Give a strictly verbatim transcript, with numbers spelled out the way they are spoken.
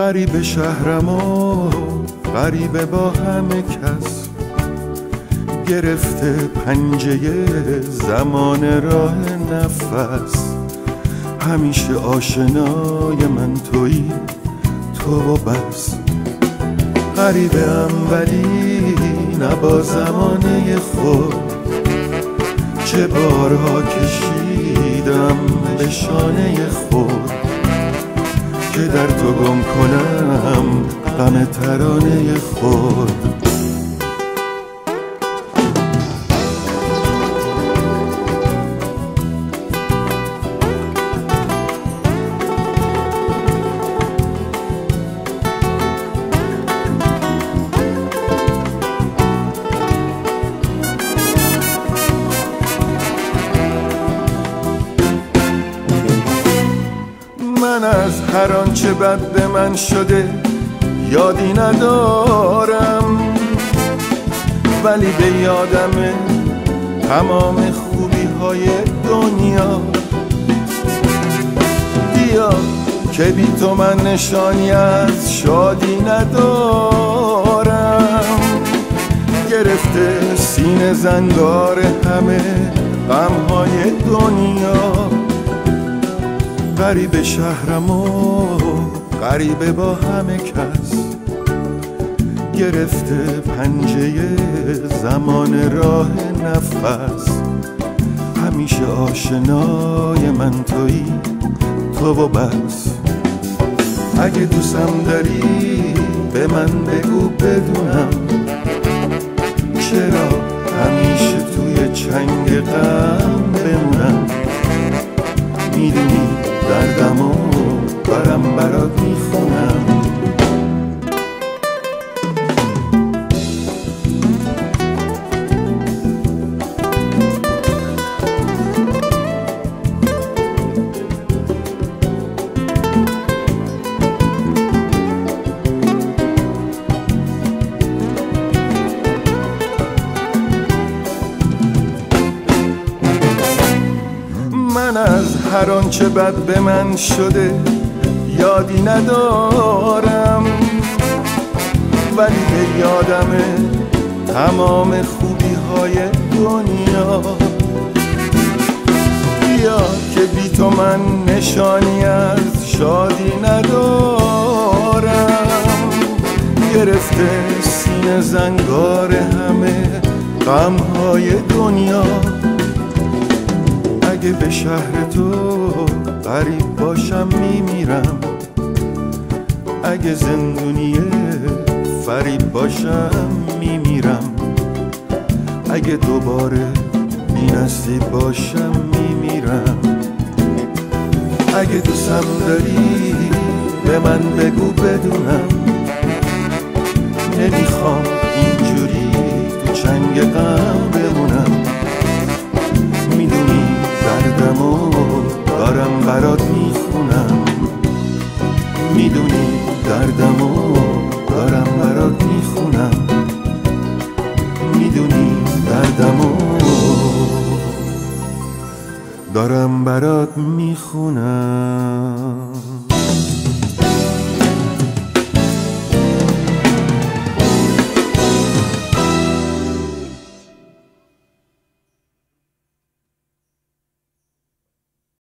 غریب شهرم و غریبه با همه کس، گرفته پنجه زمان راه نفس. همیشه آشنای من تویی، تو و بس. غریبم ولی نه با زمانه خود، چه بارها کشیدم به شانه خود که در تو گم کنم غم ترانه خود. من از هر آنچه بد به من شده یادی ندارم، ولی به یادم تمام خوبی های دنیا. بیا که بی تو من نشانی از شادی ندارم، گرفته سینه زنگار همه غم های دنیا. غریب شهرم و غریبه با همه کس، گرفته پنجه زمان راه نفس. همیشه آشنای من تویی، تو و بس. اگه دوستم داری به من بگو بدونم، چرا همیشه توی چنگ غم بمونم. میدونی دردمو دارم برات میخونم. من از هر آنچه بد به من شده یادی ندارم، ولی به یادم تمام خوبی های دنیا. بیا که بی تو من نشانی از شادی ندارم، گرفته سینه زنگار همه غم های دنیا. اگه به شهر تو غریب باشم میمیرم، اگه زندونی فریب باشم میمیرم، اگه دوباره بی نصیب باشم میمیرم. اگه دوستم داری به من بگو بدونم، نمیخوام اینجوری تو چنگ غم بمونم. میدونی دردمو دارم برات میخونم، میدونی دردمو دارم برات میخونم، میدونی دردمو دارم برات میخونم.